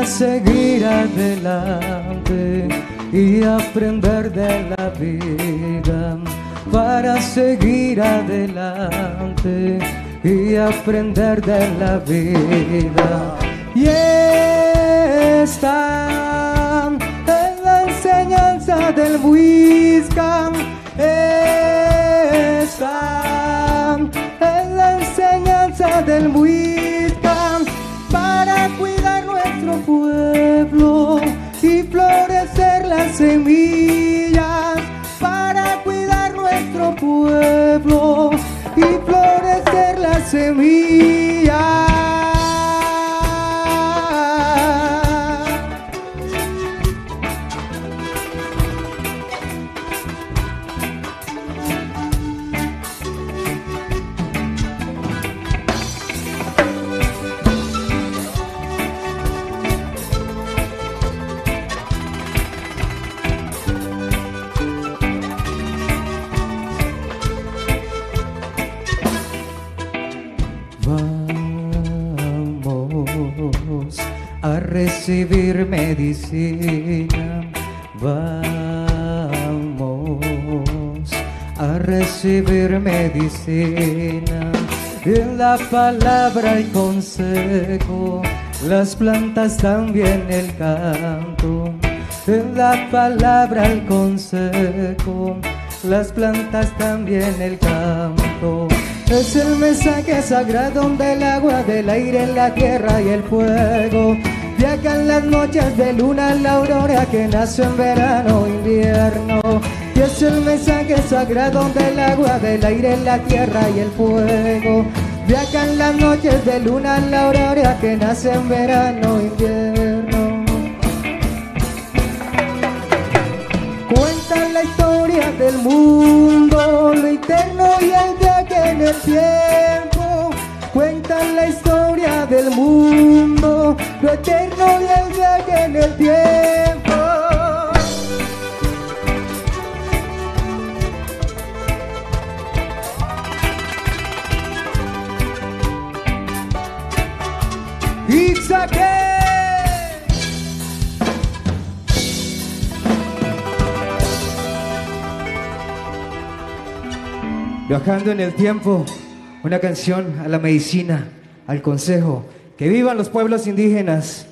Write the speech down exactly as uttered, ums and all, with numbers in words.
seguir adelante y aprender de la vida, para seguir adelante y aprender de la vida. Y esta es la enseñanza del Huizca, esta es la enseñanza del Huizca, para cuidar nuestro pueblo y florecer las semillas, para cuidar nuestro pueblo y florecer las semillas. Vamos a recibir medicina, vamos a recibir medicina. En la palabra y consejo, las plantas también el canto. En la palabra el consejo, las plantas también el canto. Es el mensaje sagrado del agua, del aire, la tierra y el fuego. Viajan las noches de luna, la aurora que nace en verano, invierno. Y es el mensaje sagrado del agua, del aire, la tierra y el fuego. Viajan las noches de luna, la aurora que nace en verano, invierno. Cuentan la historia del mundo, lo eterno y el viaje en el tiempo. Cuentan la historia del mundo, lo eterno y el viaje en el tiempo. Ixaque. Viajando en el tiempo, una canción a la medicina, al consejo. Que vivan los pueblos indígenas.